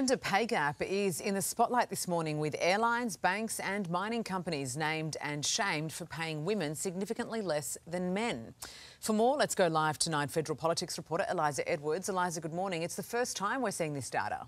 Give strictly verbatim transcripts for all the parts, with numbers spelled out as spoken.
Gender pay gap is in the spotlight this morning, with airlines, banks and mining companies named and shamed for paying women significantly less than men. For more, let's go live to Nine Federal Politics reporter Eliza Edwards. Eliza, good morning. It's the first time we're seeing this data.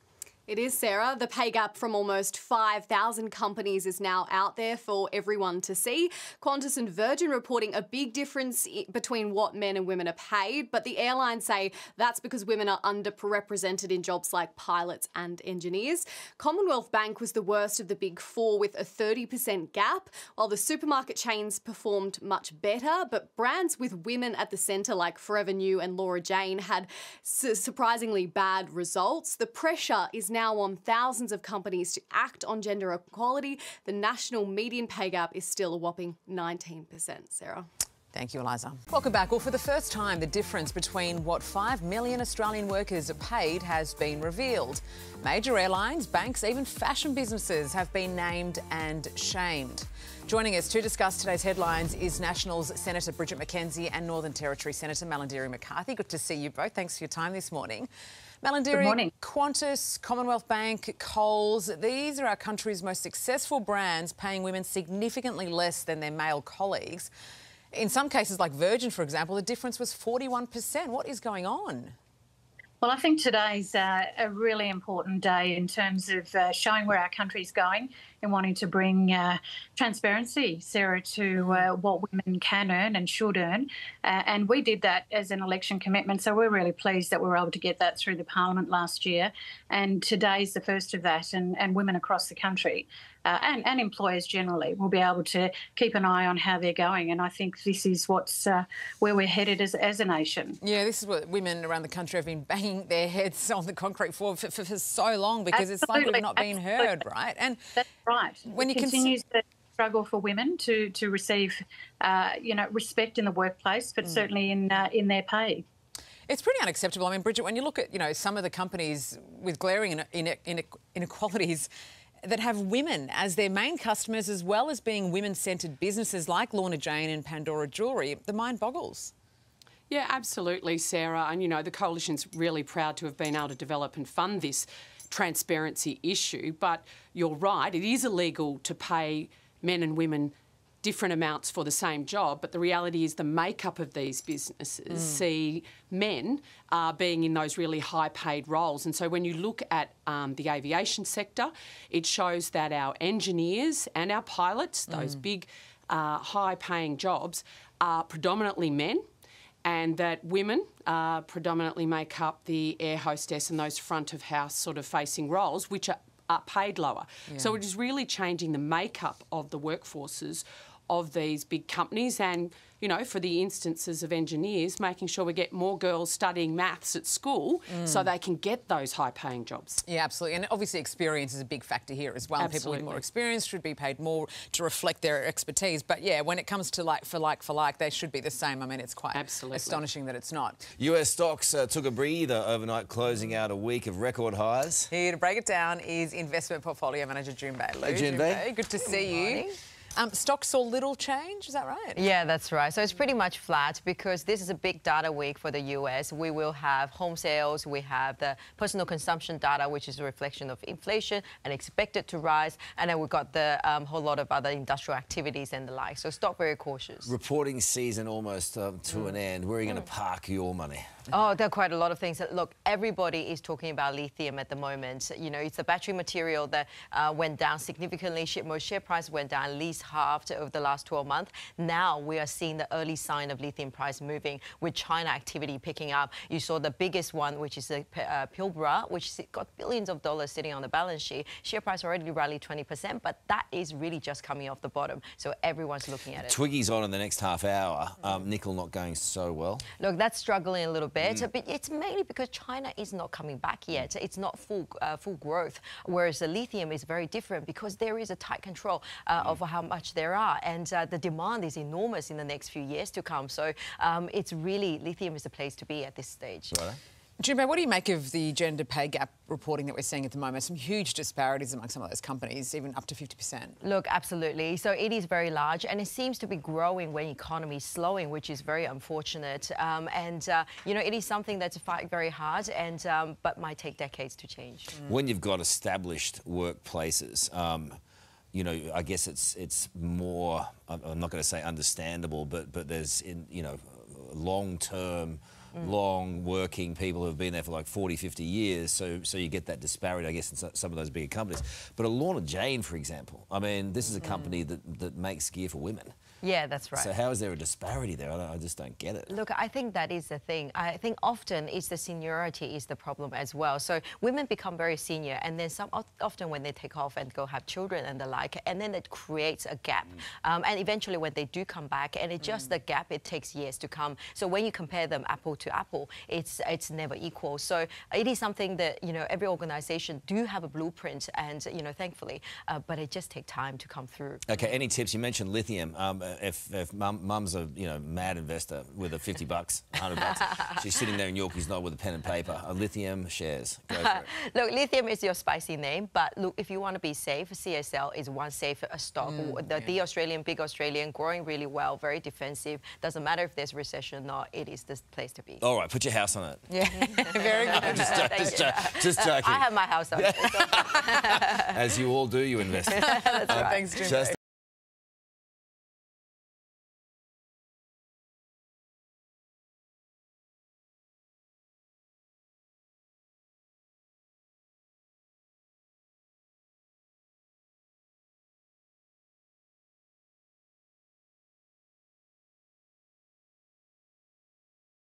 It is, Sarah. The pay gap from almost five thousand companies is now out there for everyone to see. Qantas and Virgin reporting a big difference between what men and women are paid, but the airlines say that's because women are underrepresented in jobs like pilots and engineers. Commonwealth Bank was the worst of the big four with a thirty percent gap, while the supermarket chains performed much better, but brands with women at the centre like Forever New and Laura Jane had su- surprisingly bad results. The pressure is now on thousands of companies to act on gender equality. The national median pay gap is still a whopping nineteen percent, Sarah. Thank you, Eliza. Welcome back. Well, for the first time, the difference between what five million Australian workers are paid has been revealed. Major airlines, banks, even fashion businesses have been named and shamed. Joining us to discuss today's headlines is Nationals Senator Bridget McKenzie and Northern Territory Senator Malarndirri McCarthy. Good to see you both. Thanks for your time this morning. Malarndirri, Qantas, Commonwealth Bank, Coles, these are our country's most successful brands, paying women significantly less than their male colleagues. In some cases, like Virgin, for example, the difference was forty-one percent. What is going on? Well, I think today's uh, a really important day in terms of uh, showing where our country's going and wanting to bring uh, transparency, Sarah, to uh, what women can earn and should earn. Uh, and we did that as an election commitment, so we're really pleased that we were able to get that through the parliament last year. And today's the first of that, and, and women across the country uh, and, and employers generally will be able to keep an eye on how they're going. And I think this is what's uh, where we're headed as, as a nation. Yeah, this is what women around the country have been banging their heads on the concrete floor for, for, for so long, because Absolutely. It's like we've not been Absolutely. heard, right? And that's right. When it you continues to struggle for women to to receive, uh, you know, respect in the workplace, but mm. certainly in uh, in their pay. It's pretty unacceptable. I mean, Bridget, when you look at, you know, some of the companies with glaring inequalities that have women as their main customers, as well as being women-centred businesses like Lorna Jane and Pandora Jewellery, the mind boggles. Yeah, absolutely, Sarah. And, you know, the Coalition's really proud to have been able to develop and fund this transparency issue. But you're right, it is illegal to pay men and women different amounts for the same job, but the reality is the makeup of these businesses mm. see men uh, being in those really high-paid roles. And so when you look at um, the aviation sector, it shows that our engineers and our pilots, mm. those big, uh, high-paying jobs, are predominantly men, and that women uh, predominantly make up the air hostess and those front-of-house sort of facing roles, which are, are paid lower. Yeah. So it is really changing the makeup of the workforces of these big companies, and, you know, for the instances of engineers, making sure we get more girls studying maths at school mm. so they can get those high-paying jobs. Yeah, absolutely. And obviously experience is a big factor here as well. Absolutely. People with more experience should be paid more to reflect their expertise. But, yeah, when it comes to like for like for like, they should be the same. I mean, it's quite Absolutely. astonishing that it's not. U S stocks uh, took a breather overnight, closing out a week of record highs. Here to break it down is Investment Portfolio Manager June Bailey. Hey, June Bailey. Good to see you. Um, stocks saw little change, is that right? Yeah, that's right. So it's pretty much flat because this is a big data week for the U S. We will have home sales, we have the personal consumption data, which is a reflection of inflation and expected to rise, and then we've got the um, whole lot of other industrial activities and the like. So stock very cautious. Reporting season almost um, to mm. an end. Where are you mm. going to park your money? Oh, there are quite a lot of things. Look, everybody is talking about lithium at the moment. You know, it's a battery material that uh, went down significantly. Most share price went down at least halved over the last twelve months. Now we are seeing the early sign of lithium price moving, with China activity picking up. You saw the biggest one, which is the uh, Pilbara, which got billions of dollars sitting on the balance sheet. Share price already rallied twenty percent, but that is really just coming off the bottom. So everyone's looking at it. Twiggy's on in the next half hour. Um, nickel not going so well. Look, that's struggling a little bit, mm. but it's mainly because China is not coming back yet. It's not full uh, full growth, whereas the lithium is very different because there is a tight control uh, mm. of how much there are, and uh, the demand is enormous in the next few years to come. So um, it's really, lithium is the place to be at this stage. Right. Jimbo, what do you make of the gender pay gap reporting that we're seeing at the moment? Some huge disparities among some of those companies, even up to fifty percent. Look, absolutely. So it is very large, and it seems to be growing when the economy is slowing, which is very unfortunate. Um, and, uh, you know, it is something that's fight very hard, and um, but might take decades to change. Mm. When you've got established workplaces, um, you know, I guess it's it's more, I'm not going to say understandable, but, but there's, in, you know, long-term, Mm. long working people who've been there for like forty, fifty years, so so you get that disparity, I guess, in some of those bigger companies. But a Lorna Jane, for example, I mean, this is a company that, that makes gear for women. Yeah, that's right. So how is there a disparity there? I, don't, I just don't get it. Look, I think that is the thing. I think often it's the seniority is the problem as well. So women become very senior, and then some often when they take off and go have children and the like, and then it creates a gap. Mm. Um, and eventually when they do come back, and it's just mm. the gap, it takes years to come. So when you compare them apple to apple, it's it's never equal. So it is something that, you know, every organisation do have a blueprint, and, you know, thankfully, uh, but it just takes time to come through. Okay, any tips? You mentioned lithium. Um, If, if mum, mum's a you know mad investor with a fifty bucks, hundred bucks, she's sitting there in Yorkie's Knob with a pen and paper. A lithium shares. Go for it. Look, lithium is your spicy name, but look, if you want to be safe, C S L is one safe stock. Mm, the, yeah. the Australian, big Australian, growing really well, very defensive. Doesn't matter if there's recession or not. It is the place to be. All right, put your house on it. Yeah, very good. just, just, just, just joking. I have my house on it. As you all do, you invest. That's right. Thanks, Jimbo.